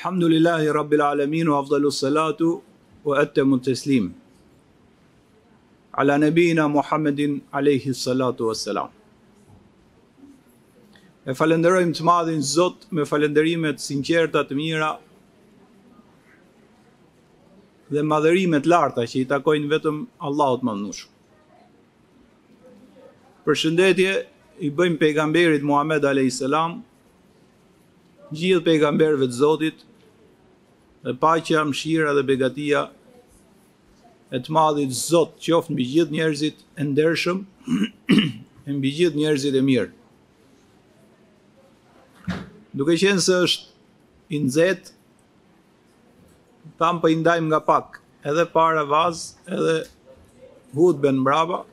Alhamdulillahi Rabbil Alamin wa afdalu salatu wa attamu teslim ala nabina Muhammedin alayhi salatu wassalam. E falenderojmë të madhin Zot me falenderimet sinqerta të mira dhe madhërimet larta që i takojnë vetëm Allahut Madhnueshëm. Përshëndetje i bëjmë pejgamberit Muhammed alayhis salam, gjithë pejgamberëve të Zotit, dhe paqja, mëshira dhe begatia e të madhit Zot qoftë mbi gjithë njerëzit e ndershëm e mbi gjithë njerëzit e mirë. Duke qenë se është i nxehtë, tham po i ndajmë nga pak, edhe para Vaz, edhe hutben mbrapa.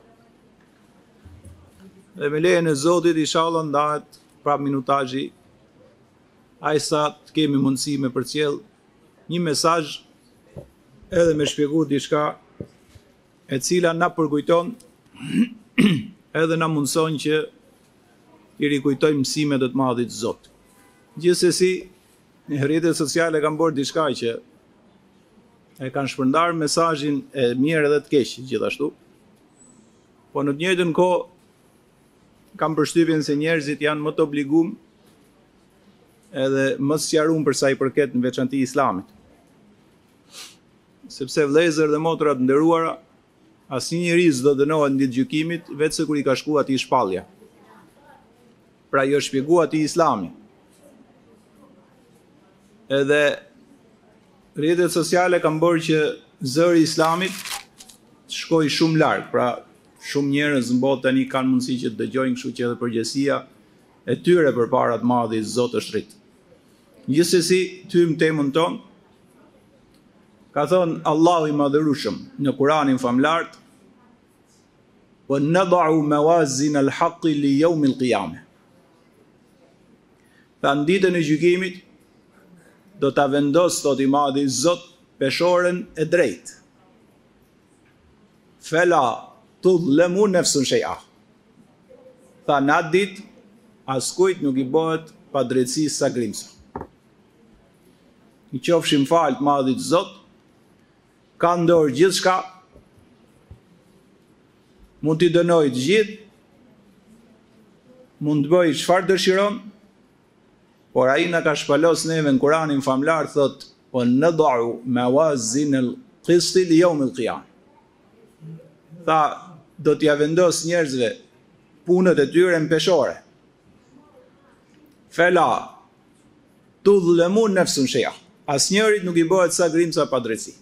Dhe me lejen e Zotit inshallah ndahet prap minutazhi, aq sa të kemi mundësi me përcjell një mesazh edhe me shpjegu diçka e cila na përkujton edhe na mundson që i rikujtojmë mësimet e të madhit Zot. Gjithsesi, rrjetet sociale kanë bërë diçka që e kanë shpërndarë mesazhin e mirë edhe të keq gjithashtu. Po në të njëjtën kohë kam përshtypjen se njerëzit janë më të obliguar edhe më sqaruar për sa i përket në veçantë Islamit. Sepse vëllezër dhe motra të nderuara, asnjë njeri s'do dënohet në ditë gjykimit vetëm kur i ka shkuar atij shpallja. Pra jo shpjegua atij Islami. Edhe rrjetet sociale kanë bërë që zëri i Islamit të shkojë shumë larg. Pra shumë njerëz në botë tani kanë mundësi që të dëgjojnë, kështu që edhe përgjegjësia e tyre përpara të madhit Zot është rrit. Gjithsesi, tym temën tonë, ka thënë Allahu i Madhërueshëm në Kur'anin famlart: "Wa nad'u mawazin al-haqqi li yawm al-qiyamah." Pra në ditën e gjykimit do ta vendos thot i madhi Zot peshoren e drejtë. Fela tudhlemu nefsun shay'a. Tha në atë ditë askujt nuk i bëhet pa drejtësi sa grimca. I qofshim falë të madhit Zot, ka në dorë gjithçka, mund t'i dënojë të gjithë, mund të bëjë çfarë dëshiron, por ai na ka shpalos neve në Kur'anin famlar thot: "Wa nad'u mawazin al-qist li yawm al-qiyamah." Tha, do t'ja vendos njerëzve punët e tyre në peshore. Fela tudhlemun nefsun shay'a. Asnjërit nuk i bëhet sa grimca pa drejtësi.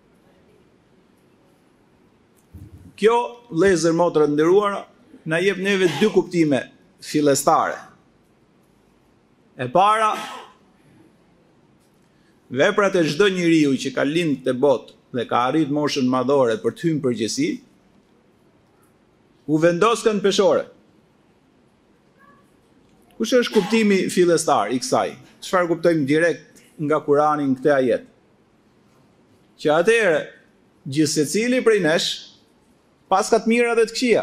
Kjo, vëllezër motra të nderuara, na jep neve dy kuptime fillestare. E para, veprat e çdo njeriu që ka lindë te botë dhe ka arrit moshën madhore për të hyrë në përgjithësi, u vendosën peshore. Kush është kuptimi fillestar i kësaj? Çfarë kuptojmë direkt nga Kurani në këtë ajet? Që atëherë gjithë secili prej nesh pas ka të mira dhe të këqija.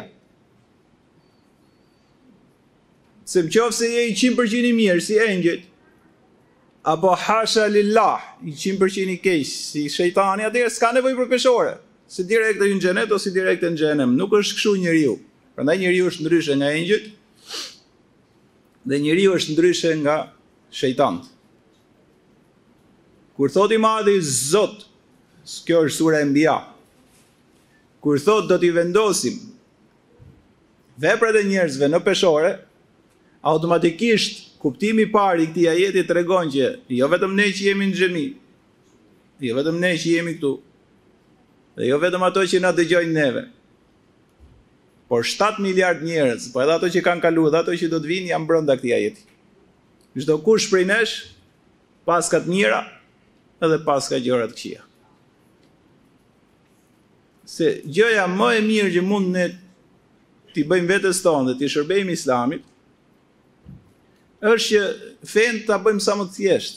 Se nëse je i 100% i mirë si engjëjt, apo hasha lillah, i 100% i keq si shejtani, atëherë s'ka nevojë për peshore, si direkt në xhenet ose direkt në xhenem. Nuk është kështu njeriu. Prandaj njeriu është ndryshe nga engjëjt dhe njeriu është ndryshe nga shejtanët. Kur thot i madhi Zot, kjo është sura Enbiya, kur thot do t'i vendosim veprat e njerëzve në peshore, automatikisht kuptimi i parë i këtij ajeti tregon që jo vetëm ne që jemi në xhami, jo vetëm ne që jemi këtu, dhe jo vetëm ato që na dëgjojnë neve, por 7 miliard njerëz, po edhe ato që kanë kaluar dhe ato që do të vinë janë brenda këtij ajeti. Çdo kush prej nesh pas ka të mira edhe pas ka gjëra të këqija. Se gjëja më e mirë që mund ne t'i bëjmë vetes tonë dhe t'i shërbejmë Islamit është që fen ta bëjmë sa më të thjeshtë.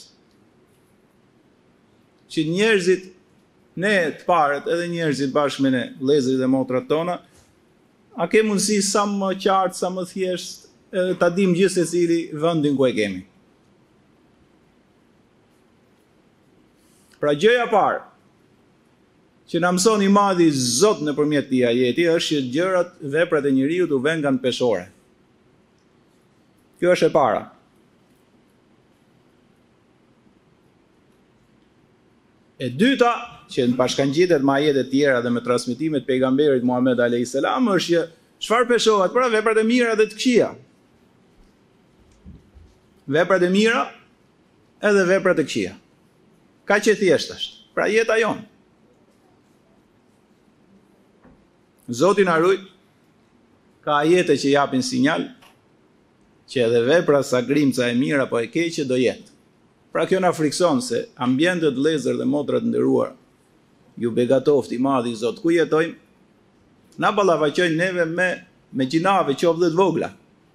Që njerëzit, ne të parët, edhe njerëzit bashkë me ne, vëllezërit dhe motrat tona, a ke mundësi sa më qartë, sa më thjesht, edhe ta dim gjithë secili vendin ku e kemi. Pra gjëja parë që na mëson i madhi Zot nëpërmjet këtij ajeti është që gjërat, veprat e njeriu u vën nga peshore. Kjo është e para. E dyta, që në bashkangjitet me ajete të tjera dhe me transmetimet e pejgamberit Muhammed alayhis salam, është që çfarë peshohet? Pra veprat e mira dhe të këqija. Veprat e mira edhe veprat e këqija. Kaq e thjeshtë është. Pra jeta jonë. Zoti na ruaj, ka ajete që japin sinjal që edhe vepra sa grimca e mira apo e keqe do jetë. Pra kjo na frikson se ambientet vëllezër dhe motra të nderuar, ju begatoft i madhi Zot, ku jetojmë, na ballafaqojnë neve me gjinave qoftë dhe të vogla.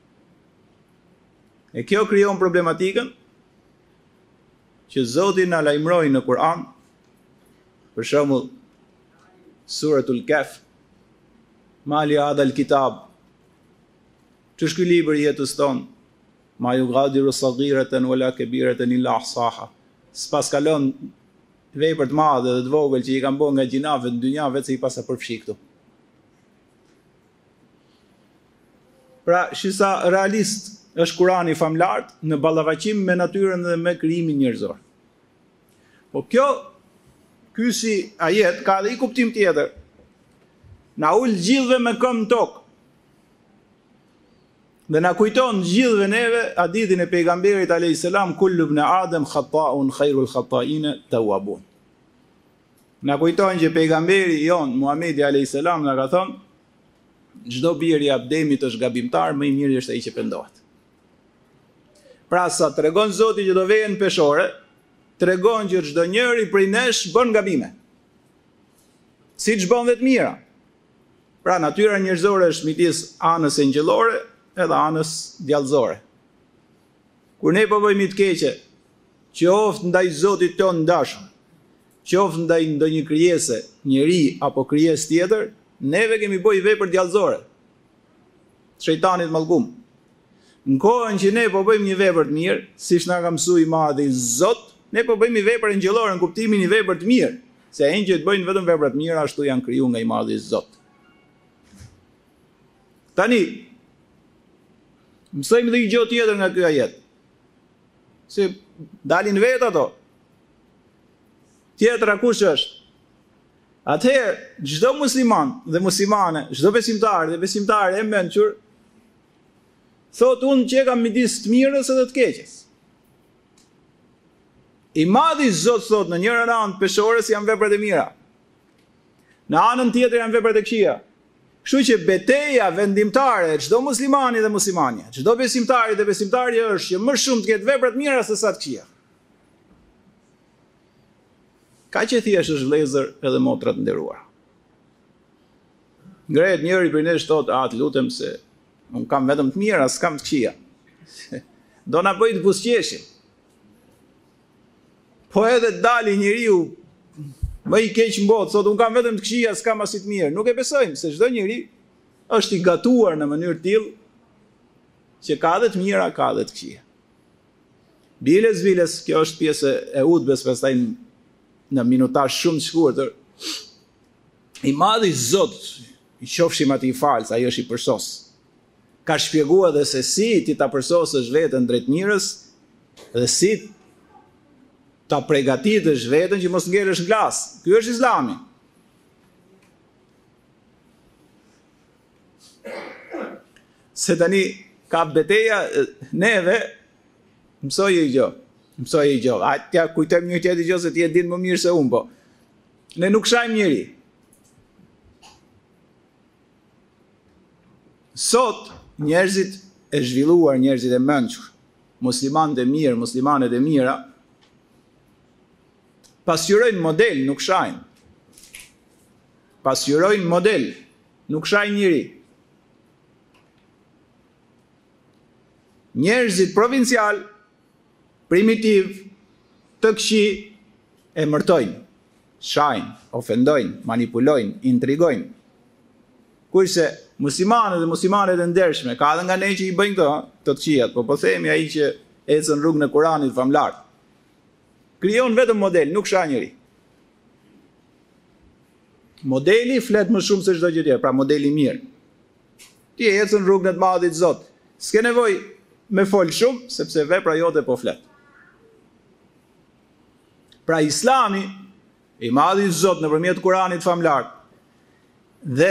E kjo krijon problematikën që Zoti na lajmëroi në Kur'an, për shembull Suratul Kahf, Mali adal kitab, që është ky libër i jetës tonë, ma ju gadiru saghiratan wala kabiratan illa ahsaha. S'pas kalon vepër të madhe dhe të vogël që i kanë bërë nga gjinave në dynja vetë se i pasa përfshi këtu. Pra, shisa realist është Kurani famlart në ballafaqim me natyrën dhe me krijimin njerëzor. Po ky si ajet ka edhe i kuptim tjetër. Na ul gjithëve me këmbë në tokë. Dhe na kujton gjithëve neve hadithin e pejgamberit alayhis salam, kullu ibn Adam khata'un khairul khata'in tawwabun. Na kujton që pejgamberi jon Muhamedi alayhis salam na ka thënë, çdo bir i Ademit është gabimtar, më i miri është ai që pendohet. Pra sa tregon Zoti që do vjen peshore, tregon që çdo njeri prej nesh bën gabime. Siç bën dhe të mira. Pra natyra njerëzore është midis anës engjëllore edhe anës djallëzore. Kur ne po bëjmë të keqe, qoftë ndaj Zotit ton dashur, qoftë ndaj ndonjë krijese, njeri apo krijesë tjetër, neve kemi bëj vepër djallëzore. Shejtanit mallkum. Në kohën që ne po bëjmë një vepër të mirë, siç na ka mësuar i madhi Zot, ne po bëjmë një vepër engjëllore në kuptimin e vepër të mirë, se engjëjt bëjnë vetëm vepra të mira, ashtu janë krijuar nga i madhi Zot. Tani, mësojmë dhe një gjë tjetër nga ky ajet. Se dalin vetë ato. Tjetra kush është? Atëherë, çdo musliman dhe muslimane, çdo besimtar dhe besimtare e mençur, thot unë që kam midis të mirës edhe të keqes. I madhi Zot thot në njërën anë peshores janë veprat e mira. Në anën tjetër janë veprat e këqija. Kështu që betejë vendimtare çdo muslimani dhe muslimane, çdo besimtari dhe besimtarja është që më shumë të ketë vepra të mira se sa të këqija. Kaq e thjeshtë është vëllezër edhe motra të nderuara. Ngrehet njëri prej nesh thotë, "Të lutem se un kam vetëm të mira, s'kam të këqija." Do na bëj të buzëqeshim. Po edhe dali njeriu më i keq në botë, thotë, unë kam vetëm të këqija, s'kam as të mirë. Nuk e besojmë, se çdo njeri është i gatuar në mënyrë tillë që ka edhe të mira, ka edhe të këqija. Biles, kjo është pjesë e hutbes, pastaj në minutazh shumë të shkurtër. I madhi Zot, i qofshim atij falës, ai është i përsos. Ka shpjeguar edhe se si ti ta përsosësh veten drejt mirës dhe si ta përgatitesh veten që mos ngelesh në glas. Ky është Islami. Se tani ka beteja neve, mësoj i gjë. Atja kujtojmë një tjetër gjë se ti e din më mirë se unë, po. Ne nuk shajmë njëri. Sot njerëzit e zhvilluar, njerëzit e mençur, muslimanët e mirë, muslimanet e mira, pasqyrojnë model, nuk shajnë. Pasqyrojnë model, nuk shajnë njëri. Njerëzit provincial, primitiv, të këqi, e mërtojnë, shajnë, ofendojnë, manipulojnë, intrigojnë. Kurse muslimanët dhe muslimanet e ndershme, ka edhe nga ne që i bëjnë këto, të këqijat, po themi ai që ecën rrugën e Kuranit famlar. Krijon vetëm model, nuk shah njëri. Modeli flet më shumë se çdo gjë tjetër, pra modeli mirë. Ti ecën rrugën e të madhit Zot. S'ke nevojë me fol shumë, sepse vepra jote po flet. Pra Islami, i madhi Zot nëpërmjet Kuranit famlar, dhe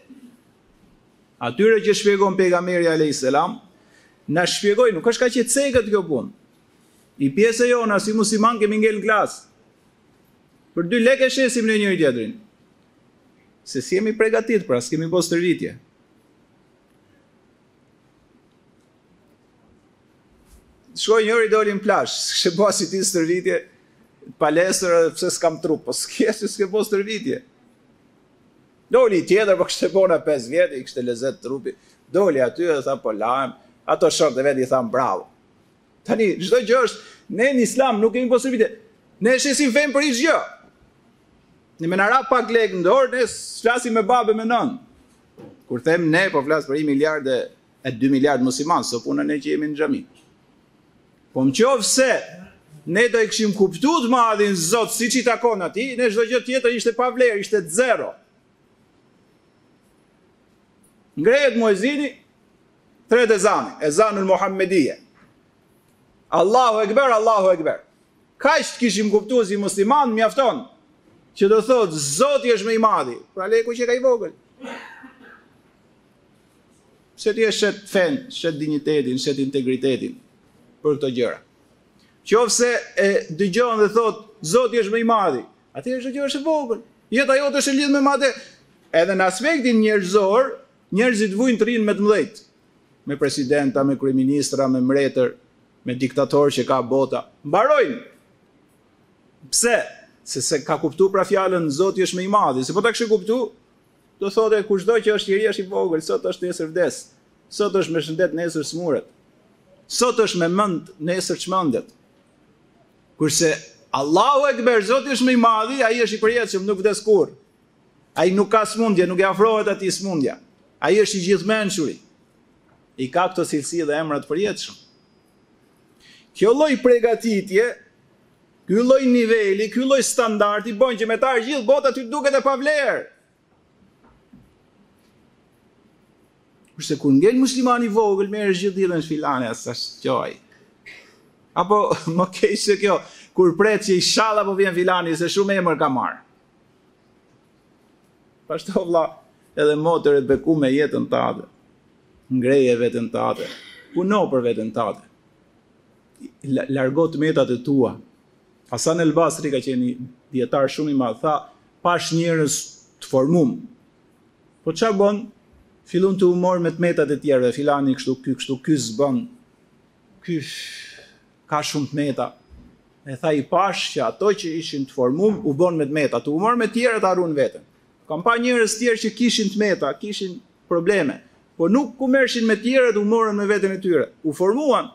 atyre që shpjegon pejgamberi alayhis salam, na shpjegoj, nuk është kaq e cekët kjo punë. I pjesë jona si musliman kemi ngel glas. Për 2 lekë shesim në njëri tjetrin. Se si jemi pregatit, pra s'kemi po stërvitje. Shkoj njëri doli në plash, s'kishe po si ti stërvitje, palestër pse s'kam trup, po s'ke po stërvitje. Doli tjetër, po kështë bona 5 vjetë, i kështë lezet trupi. Doli aty dhe tha, po lajem, ato shorët e vetë i thamë bravo. Tani, çdo gjë është, ne në Islam nuk kemi po stërvitje, ne shesim fejmë për i gjë. Ne me nara pak lek në dorë, ne flasim me babë me nën. Kur them ne, po flas për 1 miliard e 2 miliard musliman, so puna ne që jemi në xhami. Po më qofë se ne do i këshim kuptu të madhin Zot si që i takon ati, ne çdo gjë tjetër ishte pa vlerë, ishte 0. Ngrehet muezini, 3 ezanul Muhammedije. Allahu Ekber, Allahu Ekber. Kaq të kishim kuptuar si musliman, mjafton që do thotë Zoti është më i madhi. Pra leku që ka i vogël. Se ti e shet fen, shet dignitetin, shet integritetin për këto gjëra. Qofse e dëgjon dhe thotë Zoti është më i madhi, atëherë çdo gjë është e vogël. Jeta jote është e lidhur me madhe. Edhe në aspektin njerëzor, njerëzit vujnë të rinë me të mëdhejt, me presidenta, me kryeministra, me mbretër, me diktator që ka bota. Mbarojnë. Pse? Se ka kuptu pra fjalën Zoti është më i madhi. Se po ta kishë kuptu, do thotë kushdo që është i ri është i vogël, sot është nesër vdes. Sot është me shëndet, nesër smuret. Sot është me mend, nesër çmendet. Kurse Allahu Ekber, Zoti është më i madhi, ai është i përjetshëm, nuk vdes kurrë. Ai nuk ka smundje, nuk e afrohet atij smundja. Ai është i gjithmenshuri. I ka këto cilësi dhe emra të përjetshëm. Kjo lloj përgatitje, ky lloj niveli, ky lloj standardi bën që me ta gjithë bota ty duket e pavlerë. Kurse kur ngel muslimani vogël merr gjithë ditën filane as qoj. Apo më keq se kjo, kur pret që i shalla po vjen filani se shumë emër ka marr. Pashto vlla, edhe motëret beku me jetën tate. Ngreje veten tate. Puno për veten tate. Largo të metat e tua. Hasan el Basri ka qenë dietar shumë i madh, tha, pash njerëz të formum. Po çfarë bën? Fillon të humor me të metat e tjerëve, filani kështu, ky s'bën. Ky ka shumë të meta. E tha i pash që ato që ishin të formum u bën me të meta, të humor me tjerët harun veten. Kam pa njerëz tjerë që kishin të meta, kishin probleme, po nuk ku mershin me tjerët, u morën me veten e tyre. U formuan.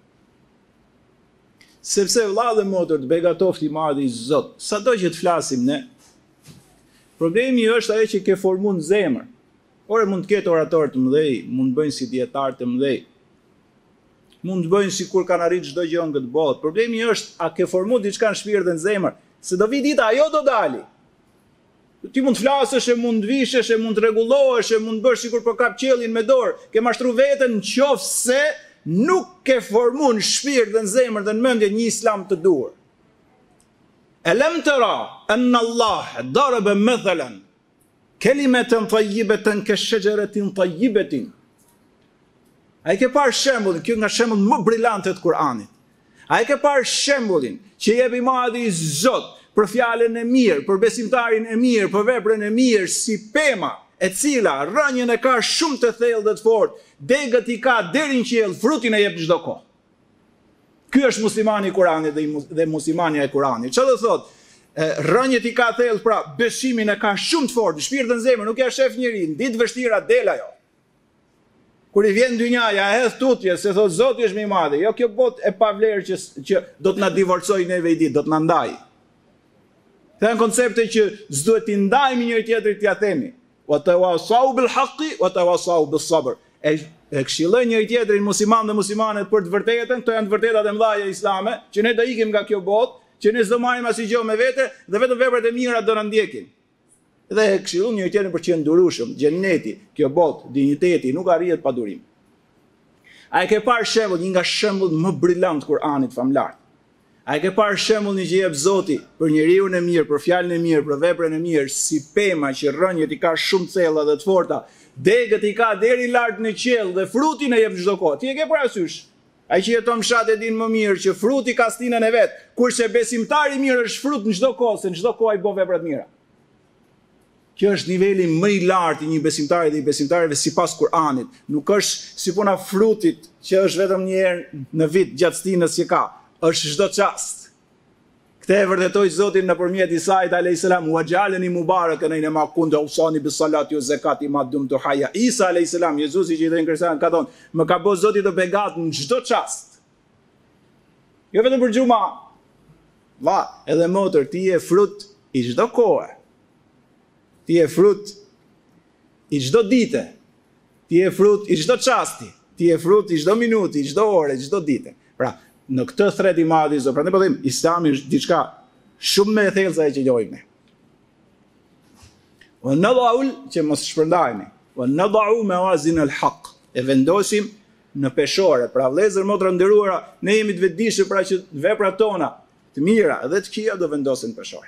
Sepse vëlla dhe motër të begatofti i madh i Zot, sado që të flasim ne, problemi është ajo që ke formuar në zemër. Ore mund të ketë orator të mëdhej, mund të bëjnë si dietar të mëdhej, mund të bëjnë sikur kanë arritur çdo gjë në këtë botë. Problemi është a ke formuar diçka në shpirt dhe në zemër, se do vi dita ajo do dali. Ti mund të flasësh, mund të vishesh, mund të rregullohesh, mund të bësh sikur po kap qiellin me dorë, ke mashtru veten nëse nuk ke formuar në shpirt dhe në zemër dhe në mendje një islam të duhur. Alam tara anna Allah daraba mathalan kalimatan tayyibatan kashjaratin tayyibatin. Ai ke parë shembullin, kjo nga shembull më brillant të Kuranit. Ai ke parë shembullin që jep i madhi Zot për fjalën e mirë, për besimtarin e mirë, për veprën e mirë, si pema e cila rënjën e ka shumë të thellë dhe të fortë, degët i ka deri në qiell, frutin e jep çdo kohë. Ky është muslimani i Kuranit dhe muslimania e Kuranit. Çfarë do thotë? Rënjët i ka thellë, pra besimin e ka shumë të fortë, shpirtin në zemër, nuk ja shef njëri, në ditë vështira del ajo. Kur i vjen dynjaja, hedh tutje, se thotë Zoti është më i madh. Jo kjo botë e pavlerë që do të na divorcojë neve i ditë, do të na ndajë. Këto janë koncepte që s'duhet t'i ndajmë njëri tjetrit t'ia themi. Wa tawasau bil haqqi wa tawasau bis sabr. E këshilloj njëri tjetrin musliman dhe muslimanet për të vërtetën, këto janë të vërtetat e mëdha islame, që ne do ikim nga kjo botë, që ne s'do marrim asnjë gjë me vete dhe vetëm veprat e mira do na ndjekin. Dhe e këshillon njëri tjetrin për të qenë durueshëm. Xheneti, kjo botë, dinjiteti nuk arrihet pa durim. A e ke parë shembull, një nga shembullt më brillant Kur'anit famlar? A e ke parë shembull një që jep Zoti për njeriu e mirë, për fjalën e mirë, për veprën e mirë, si pema që rrënjët i ka shumë thella dhe të forta, degët i ka deri lart në qiell dhe frutin e jep çdo kohë. Ti e ke parasysh? Ai që jeton fshat e din më mirë që fruti ka stinën e vet, kurse besimtari i mirë është frut në çdo kohë, se në çdo kohë ai bën vepra të mira. Kjo është niveli më i lartë i një besimtari dhe i besimtarëve sipas Kur'anit. Nuk është si puna frutit që është vetëm një herë në vit gjatë stinës që ka, është çdo çast. Këtë e vërtetoi Zoti nëpërmjet Isait alayhis salam, "Wa ja'alani mubarakan aina ma kuntu awsani bis salati wa zakati ma dumtu hayya." Isa alayhis salam, Jezusi që i thënë kërcen, ka thonë, "Më ka bërë Zoti të begat në çdo çast." Jo vetëm për xhuma. Va, edhe motër, ti je frut i çdo kohe. Ti je frut i çdo dite. Ti je frut i çdo çasti. Ti je frut i çdo minuti, i çdo ore, çdo dite. Pra, në këtë thret i madh i Zotit, prandaj po them, Islami është diçka shumë më e thellë se ajo që njohim ne. Wa nada'u që mos shpërndajeni. Wa nada'u mawazin al-haq. E vendosim në peshore. Pra vëllezër motra nderuara, ne jemi të vetëdijshëm pra që veprat tona të mira dhe të këqija do vendosen në peshore.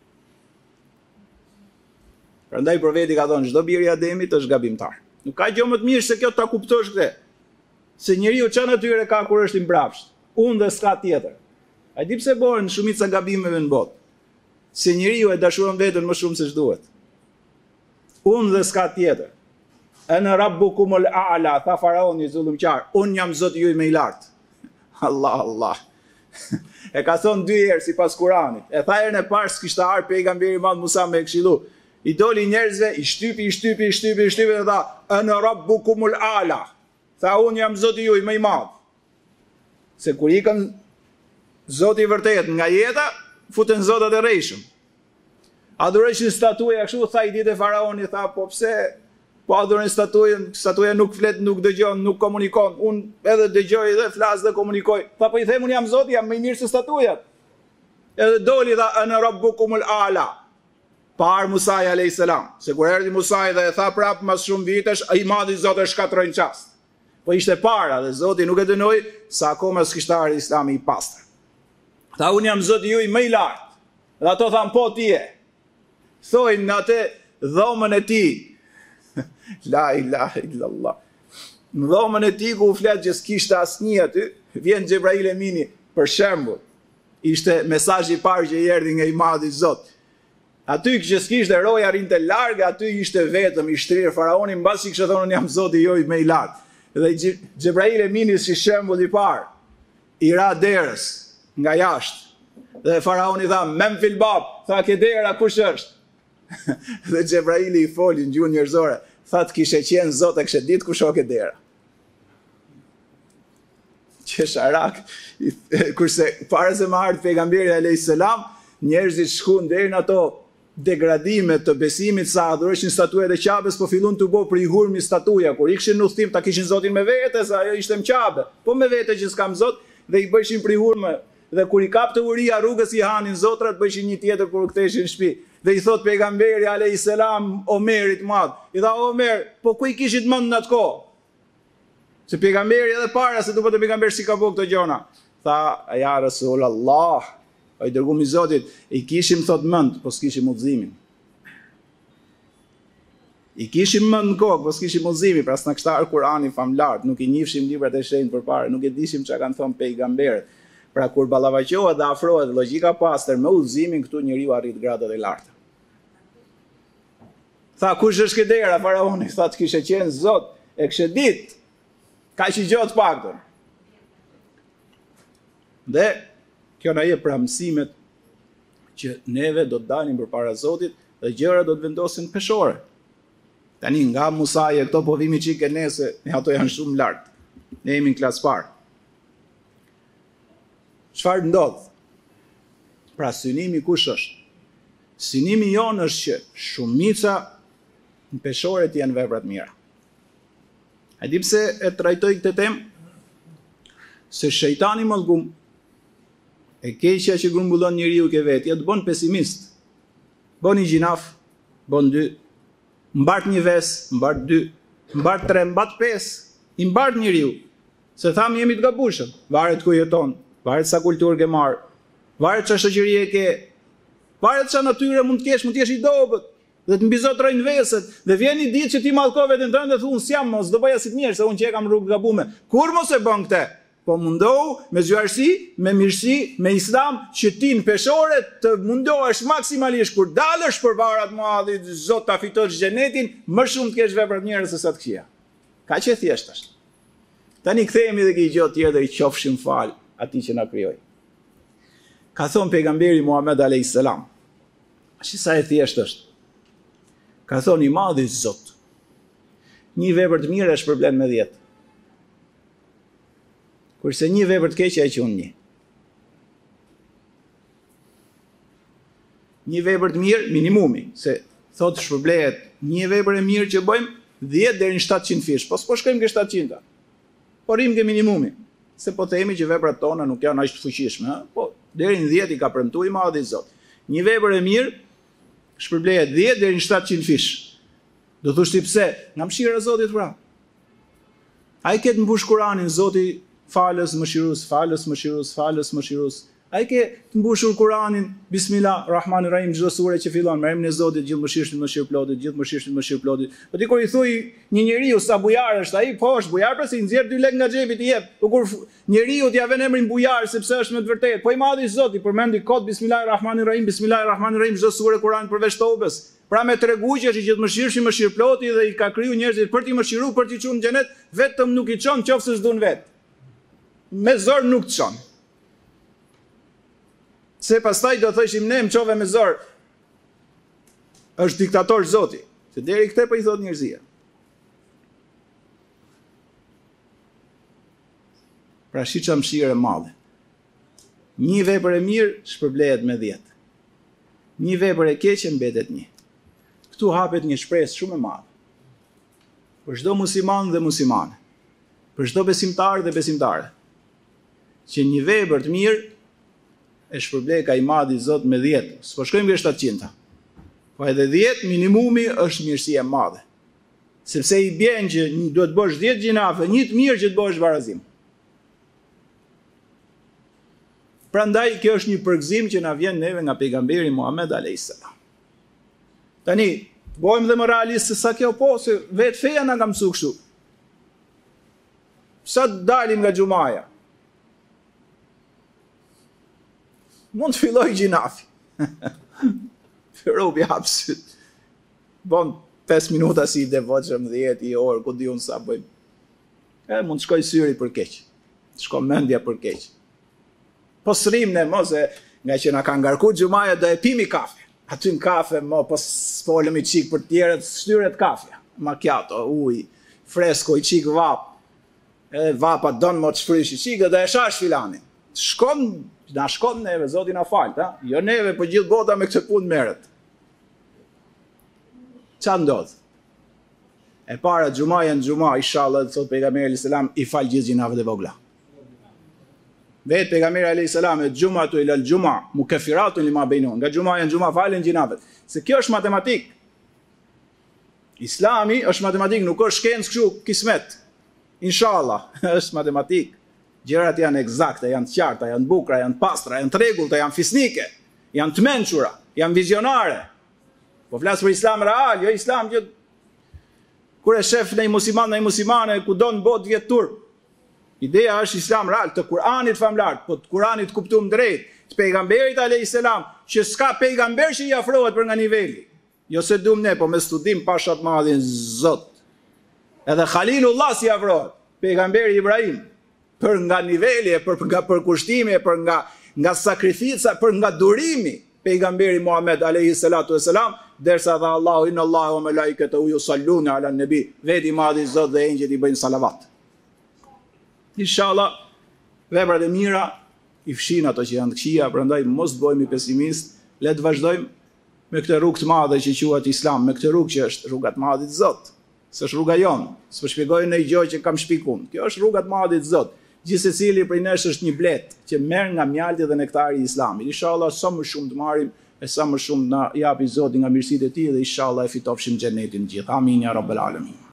Prandaj profeti ka thonë çdo bir i Ademit është gabimtar. Nuk ka gjë më të mirë se kjo ta kuptosh këtë. Se njeriu çan atyre ka kur është i mbrapsht. Unë dhe s'ka tjetër. A di pse bëhen shumica gabimeve në botë? Se njeriu e dashuron veten më shumë se ç'duhet. Unë dhe s'ka tjetër. Ana rabbukumul a'la, tha faraoni zullumqar. Unë jam Zoti juaj më i lartë. Allah, Allah. E ka thonë 2 herë sipas Kuranit. E tha herën e parë s'kishte ardhur pejgamberi i madh Musa me këshillu. I doli njerëzve, i shtypi dhe tha, "Ana rabbukumul a'la." Tha, "Unë jam Zoti juaj më i madh." Se kur ikën Zoti i vërtet nga jeta, futen zotat e rrejshëm. Adhurojshin statuja kështu, tha i ditë faraoni, tha, "Po pse po adhurojnë statuja nuk flet, nuk dëgjon, nuk komunikon. Unë edhe dëgjoj dhe flas dhe komunikoj." Tha, "Po i them unë jam Zoti, jam më i mirë se statujat." Edhe doli tha, "Ana rabbukumul a'la." Par Musaj alayhis salam, se kur erdhi Musaj dhe e tha prap mas shumë vitesh, ai madhi Zoti e shkatroi në çast. Po ishte para dhe Zoti nuk e dënoi sa akoma s'kishte ardhur Islami i pastër. Tha, "Unë jam Zoti juaj më i lartë." Dhe ato thanë, "Po ti je." Thojnë në atë dhomën e tij. La ilaha illallah. Në dhomën e tij ku u flet që s'kishte asnjë aty, vjen Xhebrail Emini për shembull. Ishte mesazhi i parë që i erdhi nga i madhi Zot. Aty që s'kishte roja rinte larg, aty ishte vetëm i shtrirë faraoni, mbasi kishte thonë, "Unë jam Zoti juaj më i lartë." Dhe Xhebrail Emini si shembull i parë i ra derës nga jashtë. Dhe faraoni tha, "Mem fil bab." Tha, "Ke dera, kush është?" Dhe Xhebraili i foli në gjuhën njerëzore. Tha, "Të kishe qenë Zot e kishe ditë kush o ke dera." Qesharak, kurse para se më ardhi pejgamberi alayhis salam, njerëzit shkuan deri në ato degradime të besimit sa adhurojshin statujat e Qabes, po fillon të bë për i hurmi statuja. Kur ikshin në udhtim ta kishin Zotin me vete, sa ajo ishte në Qabe. Po me vete që s'kam Zot dhe i bëjshin për i hurme. Dhe kur i kapte uria rrugës i hanin zotrat, bëjshin një tjetër kur ktheheshin në shtëpi. Dhe i thot pejgamberi alayhis salam Omerit madh. I tha, "Omer, po ku i kishit mend në atë kohë?" Se pejgamberi edhe para se duhet të pejgamber si ka bëu këto gjona. Tha, "Ja Rasulullah, ai dërguam i Zotit, i kishim thot mend, po s'kishim udhëzimin." I kishim mend në kokë, po s'kishim udhëzimin, pra s'na kishte ardhur Kurani famlar, nuk i njihshim librat e shenjtë përpara, nuk e dishim çka kanë thënë pejgamberët. Pra kur ballavaçohet dhe afrohet logjika pastër me udhëzimin, këtu njeriu arrit gradat e larta. Tha, "Kush është ke dera?" Faraoni tha, "Të kishe qenë Zot, e kishe ditë." Ka që gjotë paktën. Dhe kjo na jep pra mësimet që neve do të dalim përpara Zotit dhe gjërat do të vendosen peshore. Tani nga Musaje këto po vimi çike ne se ato janë shumë lart. Ne jemi në klasë parë. Çfarë ndodh? Pra synimi kush është? Synimi jonë është që shumica në peshore të janë veprat mira. A di pse e trajtoj këtë temë? Se shejtani mallgum E keqja që grumbullon njeriu ke vetë, të bën pesimist. Bën një gjinaf, bën 2, mbart një ves, mbart 2, mbart 3, mbart 5, i mbart njeriu. Se thamë jemi të gabueshëm, varet ku jeton, varet sa kulturë ke marr, varet çfarë shoqëri e ke, varet çfarë natyre mund të kesh, mund të jesh i dobët, dhe të mbizotrojnë veset, dhe vjen një ditë që ti mallko veten tënde dhe thu unë s'jam mos, do bëj asit mirë se unë që e kam rrugë gabume. Kur mos e bën këtë? Po mundohu me zgjuarësi, me mirësi, me islam, që ti në peshore të mundohesh maksimalisht kur dalësh për varat madhit, Zot ta fitosh xhenetin, më shumë të kesh vepra të mira se sa të këqija. Kaq e thjeshtë është. Tani kthehemi dhe ke gjë tjetër, i qofshim fal atij që na krijoi. Ka thonë pejgamberi Muhammed alayhis salam. Shi sa e thjeshtë është. Ka thonë i madhi Zot. Një vepër të mirë është problem me 10. Kurse një vepër të keqe e quhen 1. Një vepër të mirë minimumi, se thotë shpërblehet një vepër e mirë që bëjmë 10 deri në 700 fish. Po shkojmë ke 700. Po rrim ke minimumi, se po themi që veprat tona nuk janë aq të fuqishme, ha? Po deri në 10 i ka premtuar i madhi Zot. Një vepër e mirë shpërblehet 10 deri në 700 fish. Do thosh ti pse? Nga mëshira e Zotit pra. Ai ke të mbush Kur'anin Zoti falës mëshirus, falës mëshirus, falës mëshirus. Ai ke të mbushur Kur'anin Bismillah Rahmanir Rahim çdo sure që fillon me emrin e Zotit, gjithë mëshirshëm mëshirëplotit, gjithë mëshirshëm mëshirëplotit. Po ti kur i thuj një njeriu sa bujar është ai, po është bujar pra se i nxjerr 2 lekë nga xhepi i jep. Po kur njeriu t'i vën emrin bujar sepse është me të vërtetë, po i madhi Zoti përmendi kod Bismillah Rahmanir Rahim, Bismillah Rahmanir Rahim çdo sure Kur'an përveç Tobes. Pra me tregu që është i gjithë mëshirshëm mëshirëploti dhe i ka kriju njerëzit për t'i mëshiruar, për t'i çuar në xhenet, vetëm nuk i çon qofse s'duan vet. Me zor nuk të çon. Se pastaj do thëshim ne më çove me zor. Është diktator Zoti. Se deri këte po i thot njerëzia. Pra shi çam mëshirë e madhe. Një vepër e mirë shpërblehet me 10. Një vepër e keqe mbetet 1. Këtu hapet një shpresë shumë e madhe. Për çdo musliman dhe muslimane. Për çdo besimtar dhe besimtare. Që një vepër të mirë e shpërblej ka i madhi Zot me 10. S'po shkojmë ke 700. Po edhe 10 minimumi është mirësia e madhe. Sepse i bjen që duhet të bësh 10 gjinafe, një të mirë që të bësh barazim. Prandaj kjo është një përgëzim që na vjen neve nga pejgamberi Muhammed alayhis salam. Tani, bëjmë dhe më realistë se sa kjo po, se vetë feja na ka mësuar kështu. Sa dalim nga xhumaja. Mund të filloj gjinafi. Robi hapsyt. Bon 5 minuta si i devotshëm, 10 i orë, ku di unë sa bëjmë. Mund të shkoj syri për keq. Të shkoj mendja për keq. Po srim ne mos e nga që na ka ngarku xhumaja do e pimi kafe. Aty në kafe mo po folëm i çik për tjerët, shtyret kafja. Macchiato, ujë, fresko i çik vap. Vapa don mo të shfrysh i çik dhe e shash filanin. Shkon, na shkon neve, Zoti na fal, ha? Jo neve, po gjithë bota me këtë punë merret. Ç'a ndodh? E para xhumaja në xhuma, inshallah, thot pejgamberi alayhis salam, i fal gjithë gjinavet e vogla. Vetë pejgamberi alayhis salam e xhumatu ila al-xhuma mukaffiratun lima bainahum. Nga xhumaja në xhuma falen gjinavet. Se kjo është matematik. Islami është matematik, nuk është shkencë kështu kismet. Inshallah, është matematik. Gjërat janë eksakte, janë të qarta, janë bukura, janë pastra, janë të rregullta, janë fisnike, janë të mençura, janë vizionare. Po flas për islam real, jo islam që kur e shef në musliman, në muslimane, kudo në botë vjet turp. Ideja është islam real, të Kur'anit famlar, po të Kur'anit kuptuar drejt, të pejgamberit alayhis salam, që s'ka pejgamber që i afrohet për nga niveli. Jo se duam ne, po me studim pashat madhin Zot. Edhe Khalilullah si afrohet, pejgamberi Ibrahim, për nga niveli, për kushtimi, për nga sakrifica, për nga durimi, pejgamberi Muhammed alayhi salatu wassalam, derisa dha Allahu inna Allahu wa malaikatahu yusalluna ala nabi, veti madhi Zot dhe engjëjt i bëjnë salavat. Inshallah, veprat e mira i fshin ato që janë të këqija, prandaj mos bëhemi pesimist, le të vazhdojmë me këtë rrugë të madhe që quhet Islam, me këtë rrugë që është rruga e madhit Zot. S'është rruga jonë, s'po shpjegoj në gjë që kam shpikun. Kjo është rruga e madhit Zot. Gjithsecili prej nesh është një blet që merr nga mjalti dhe nektari i Islamit. Inshallah sa më shumë të marrim e sa më shumë na japi Zoti nga mirësitë e tij dhe inshallah e fitofshim xhenetin gjithë. Amin ya rabbal alamin.